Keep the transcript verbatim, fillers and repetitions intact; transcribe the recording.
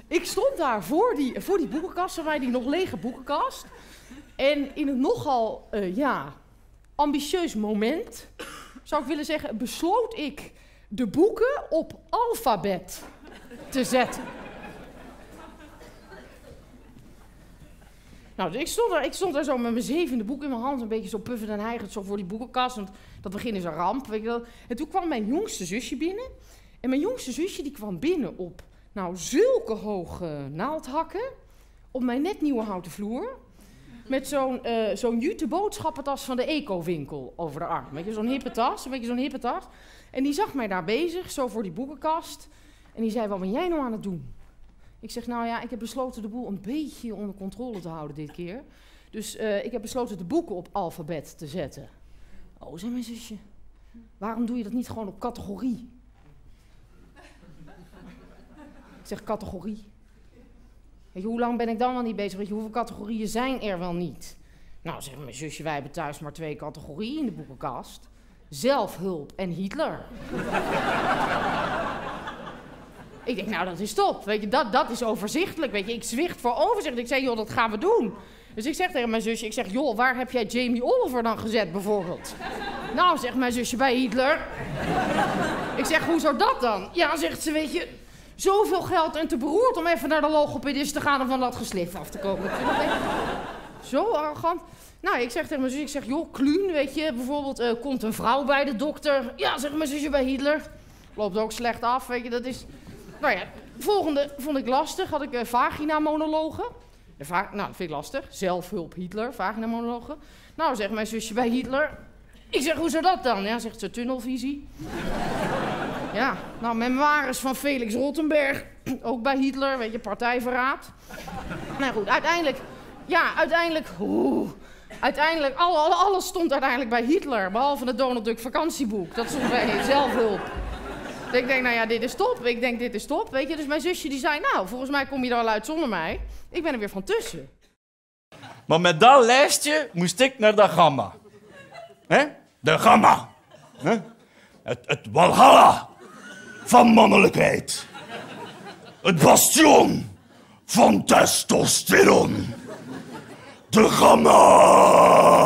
ik stond daar voor die, voor die boekenkast, voor mij die nog lege boekenkast. En in een nogal, uh, ja, ambitieus moment, zou ik willen zeggen, besloot ik de boeken op alfabet te zetten. Nou, dus ik stond, daar, ik stond daar zo met mijn zevende boek in mijn hand, een beetje zo puffend en hijgend zo voor die boekenkast. Want dat begin is een ramp, weet je wel. En toen kwam mijn jongste zusje binnen. En mijn jongste zusje die kwam binnen op, nou, zulke hoge naaldhakken. Op mijn net nieuwe houten vloer. Met zo'n uh, zo'n jute boodschappentas van de Eco-winkel over de arm. Weet je, zo'n hippe tas, een beetje zo'n hippe tas. En die zag mij daar bezig, zo voor die boekenkast. En die zei, wat ben jij nou aan het doen? Ik zeg, nou ja, ik heb besloten de boel een beetje onder controle te houden dit keer. Dus uh, ik heb besloten de boeken op alfabet te zetten. Oh, zei mijn zusje, waarom doe je dat niet gewoon op categorie? Ik zeg, categorie? Weet je, hoe lang ben ik dan wel niet bezig? Weet je, hoeveel categorieën zijn er wel niet? Nou, zeg mijn zusje, wij hebben thuis maar twee categorieën in de boekenkast. Zelfhulp en Hitler. Ik denk, nou, dat is top. Weet je, dat, dat is overzichtelijk. Weet je, ik zwicht voor overzicht. Ik zei, joh, dat gaan we doen. Dus ik zeg tegen mijn zusje, ik zeg, joh, waar heb jij Jamie Oliver dan gezet, bijvoorbeeld? Nou, zegt mijn zusje, bij Hitler. Ik zeg, hoe zou dat dan? Ja, zegt ze, weet je, zoveel geld en te beroerd om even naar de logopedist te gaan en van dat geslif af te komen. Ik vind dat echt zo arrogant. Nou, ik zeg tegen mijn zusje, ik zeg, joh, Kluun, weet je, bijvoorbeeld, uh, komt een vrouw bij de dokter. Ja, zegt mijn zusje, bij Hitler. Loopt ook slecht af, weet je, dat is... Nou ja, volgende vond ik lastig, had ik uh, vagina-monologen. Va nou, dat vind ik lastig. Zelfhulp Hitler, vagina-monologen. Nou, zegt mijn zusje bij Hitler. Ik zeg, hoe zou dat dan? Ja, zegt ze, tunnelvisie. Ja, nou, memoires van Felix Rottenberg. Ook bij Hitler, weet je, partijverraad. Nou goed, uiteindelijk... Ja, uiteindelijk... Oeh, uiteindelijk, alle, alle, alles stond uiteindelijk bij Hitler. Behalve het Donald Duck vakantieboek. Dat stond bij zelfhulp. Dus ik denk, nou ja, dit is top. Ik denk, dit is top, weet je. Dus mijn zusje die zei, nou, volgens mij kom je er wel uit zonder mij. Ik ben er weer van tussen. Maar met dat lijstje moest ik naar de Gamma. Hè? De Gamma. Hè? Het, het Walhalla van mannelijkheid. Het bastion van testosteron. De Gamma.